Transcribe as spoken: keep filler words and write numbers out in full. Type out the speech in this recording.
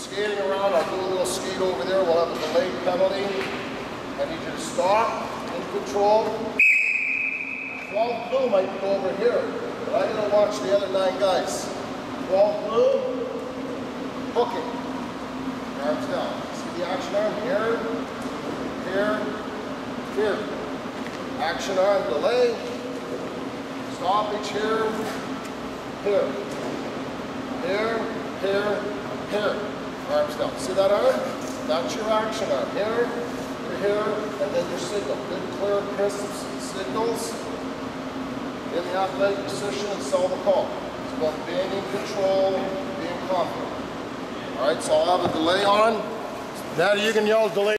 skating around, I'll do a little skate over there, we'll have a delayed penalty. I need you to stop, in control. twelve blue might be over here, but I gotta watch the other nine guys. twelve blue, hook it. Arms down. See the action arm? Here, here, here. Action arm, delay. Stoppage here, here, here, here, here. Arms down. See that arm? That's your action arm. Here, here, and then your signal. Good, clear, crisp signals in the athletic position and sell the call. It's about being in control, being confident. All right, so I'll have a delay on. Now you can yell delay.